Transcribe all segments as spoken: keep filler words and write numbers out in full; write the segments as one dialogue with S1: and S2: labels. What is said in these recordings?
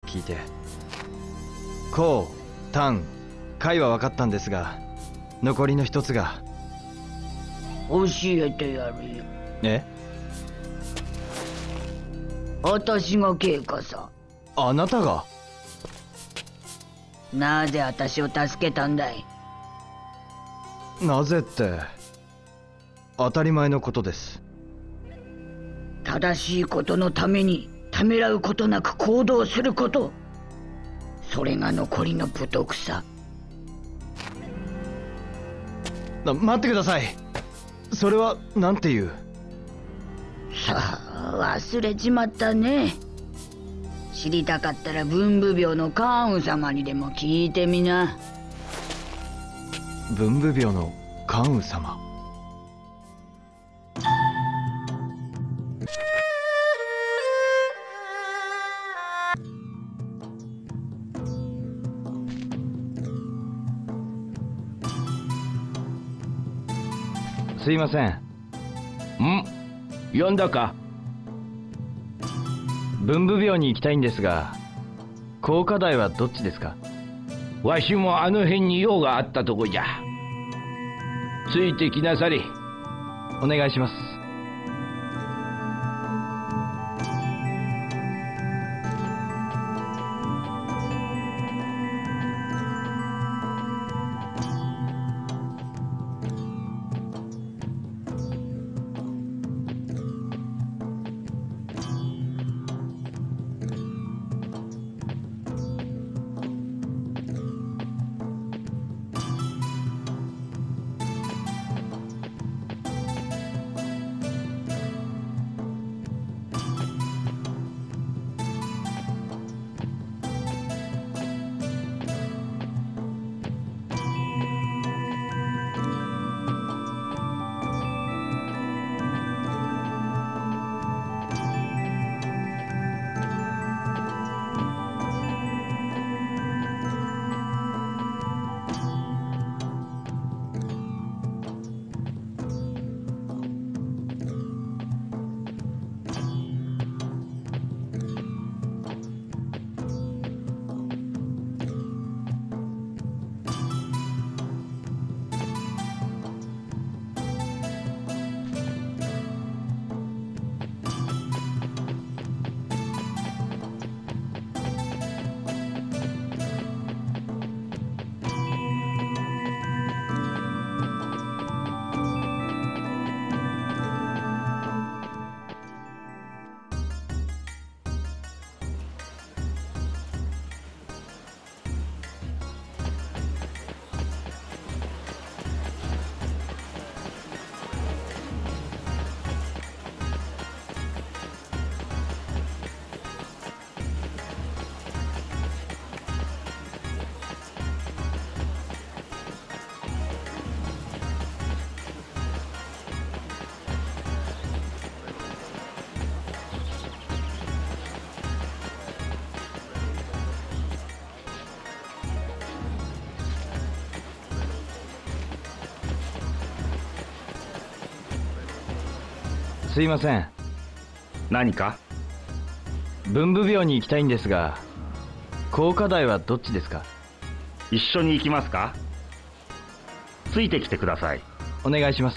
S1: 聞いて。こう、タン、カイは分かったんですが、残りの一つが。
S2: 教えてやるよ。
S1: え？
S2: 私が経過さ。
S1: あなたが？
S2: なぜ私を助けたんだい？
S1: なぜって、当たり前のことです。
S2: 正しいことのためにためらうことなく行動すること、それが残りの武徳さ。
S1: な、待ってください。それはなんていう。
S2: さあ、忘れちまったね。知りたかったら文武病の関羽様にでも聞いてみな。
S1: 文武病の関羽様。すいません。
S3: ん？呼んだか？
S1: 文武病に行きたいんですが、高華台はどっちですか？
S3: わしもあの辺に用があったとこじゃ。ついてきなされ。
S1: お願いします。すいません。
S3: 何か？
S1: 文武病に行きたいんですが、高華台はどっちですか？
S3: 一緒に行きますか？ついてきてください。
S1: お願いします。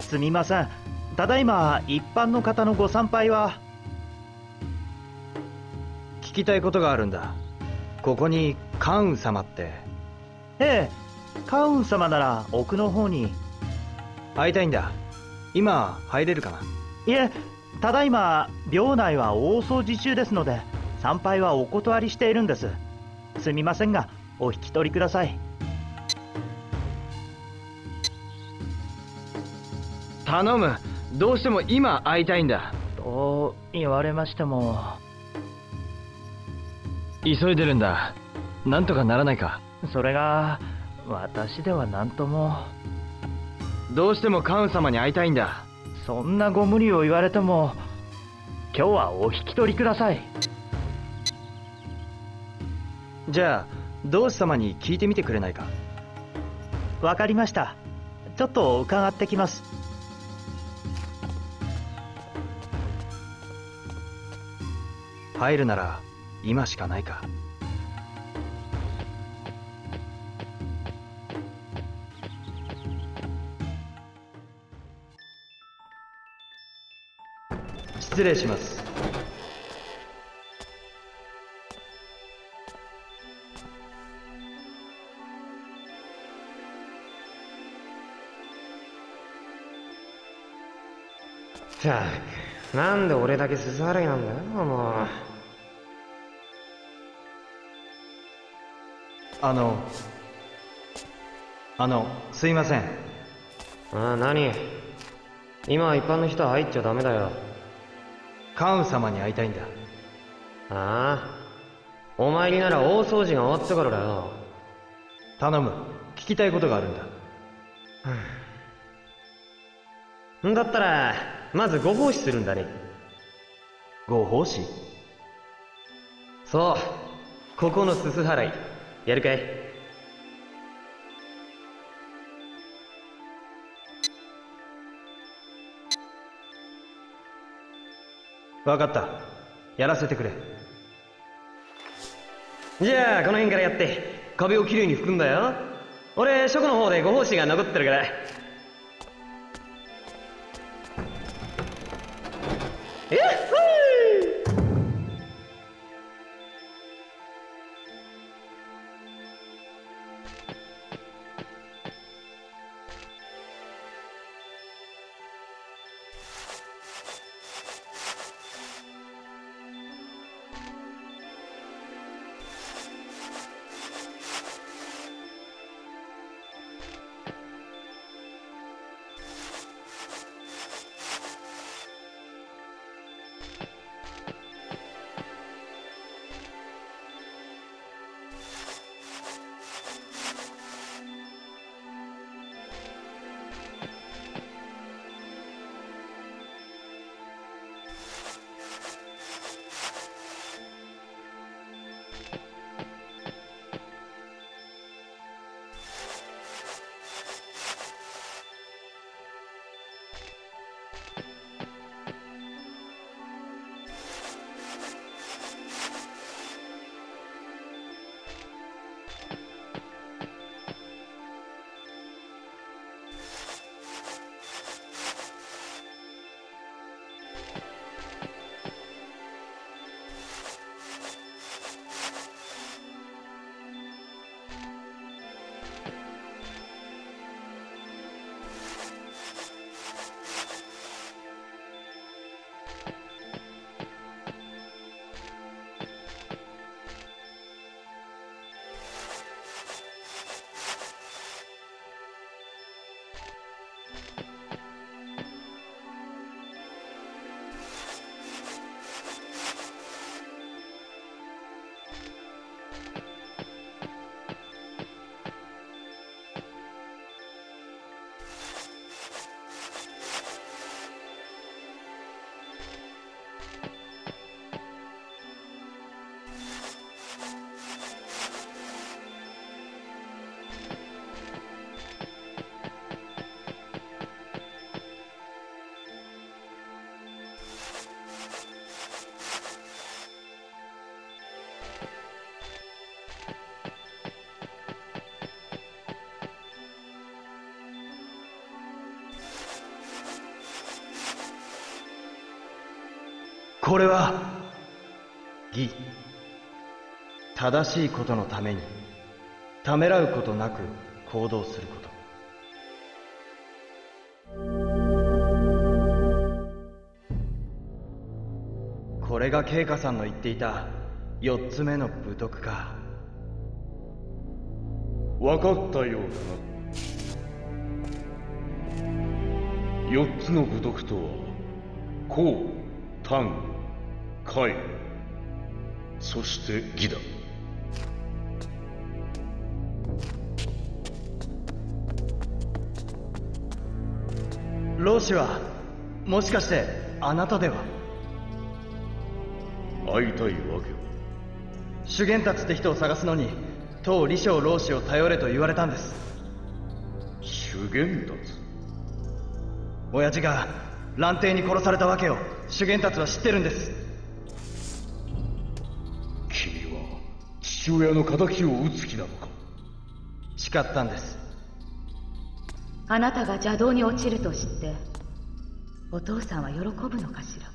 S4: すみません。ただいま一般の方のご参拝は。
S1: 聞きたいことがあるんだ。ここに関羽様って。
S4: ええ、関羽様なら奥の方に。
S1: 会いたいんだ。今入れるかな？
S4: いえ、ただいま廟内は大掃除中ですので参拝はお断りしているんです。すみませんがお引き取りください。
S1: 頼む。どうしても今会いたいんだ。
S4: と言われましても。
S1: 急いでるんだ。なんとかならないか？
S4: それが私では何とも。
S1: どうしても関羽様に会いたいんだ。
S4: そんなご無理を言われても今日はお引き取りください。
S1: じゃあ同志様に聞いてみてくれないか？
S4: わかりました。ちょっと伺ってきます。
S1: 入るなら今しかないか。失礼します。
S5: ったく、なんで俺だけすす払いなんだよ、もう。
S1: あのあのすいません。
S5: ああ、何？今は一般の人は入っちゃダメだよ。
S1: 関羽様に会いたいんだ。
S5: ああ、お参りなら大掃除が終わってからだよ。
S1: 頼む。聞きたいことがあるんだ。
S5: んだったらまずご奉仕するんだね。
S1: ご奉仕？
S5: そう、ここのすす払いやるかい？
S1: 分かった。やらせてくれ。
S5: じゃあこの辺からやって壁をきれいに拭くんだよ。俺書庫の方でご奉仕が残ってるから。えっほー！
S1: これは義。正しいことのためにためらうことなく行動すること。これが慶香さんの言っていた四つ目の武徳か。
S6: 分かったようだな。四つの武徳とは公、丹、海、そして義だ。
S1: 老子はもしかしてあなたでは？
S6: 会いたいわけは？
S1: 修験達って人を探すのに当李昌老子を頼れと言われたんです。
S6: 修験達？
S1: 親父が蘭亭に殺されたわけを修験達は知ってるんです。
S6: 君は父親の敵を討つ気なのか？
S1: 誓ったんです。
S7: あなたが邪道に落ちると知ってお父さんは喜ぶのかしら。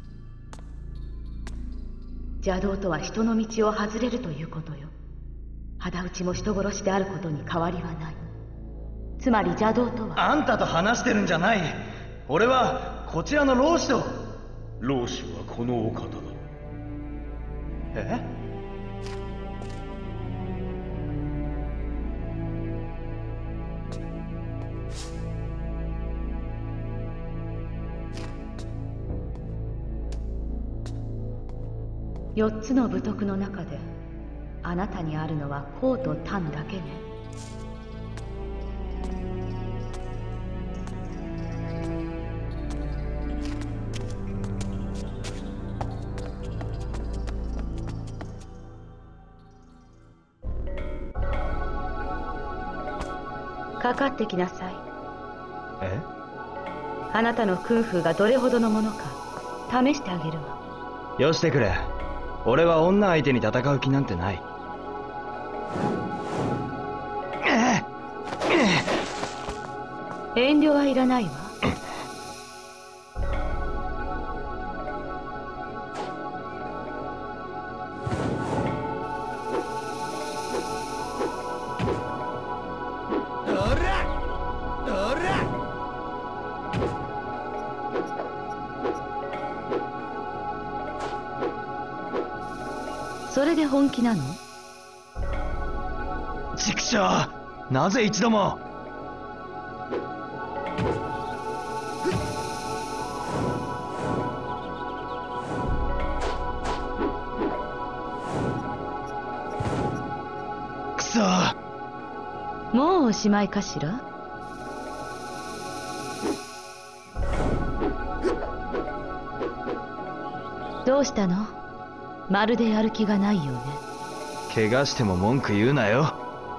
S7: 邪道とは人の道を外れるということよ。仇討ちも人殺しであることに変わりはない。つまり邪道とは。
S1: あんたと話してるんじゃない。俺はこちらの老子と。
S6: 老子はこのお方だ。
S1: え？
S7: 四つの武徳の中であなたにあるのは公と丹だけね。かかってきなさい。
S1: え？
S7: あなたの空風がどれほどのものか試してあげるわ。
S1: よしてくれ。俺は女相手に戦う気なんてない。
S7: 遠慮はいらないわ。それで本気なの？
S1: 畜生！なぜ一度も。くそ！
S7: もうおしまいかしら？どうしたの？まるでやる気がないよね。
S1: 怪我しても文句言うなよ。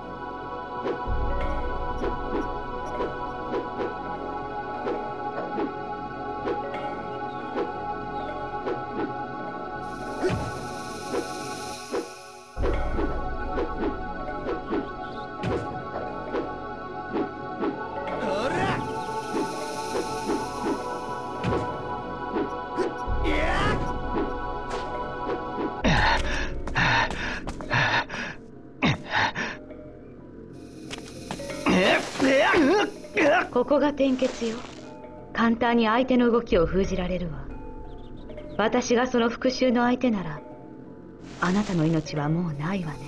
S7: ここが転結よ。簡単に相手の動きを封じられるわ。私がその復讐の相手ならあなたの命はもうないわね。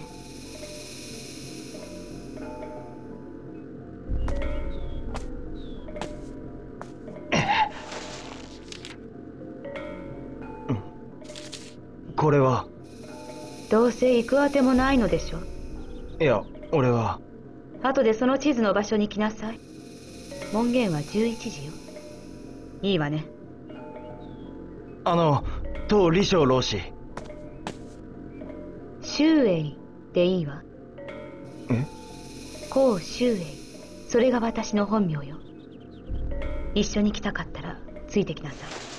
S1: これは？
S7: どうせ行くあてもないのでしょ。
S1: いや、俺は。
S7: 後でその地図の場所に来なさい。門限はじゅういちじよ。いいわね。
S1: あの当李昌老子。
S7: 周英でいいわ。
S1: え？
S7: 孔周英。それが私の本名よ。一緒に来たかったらついてきなさい。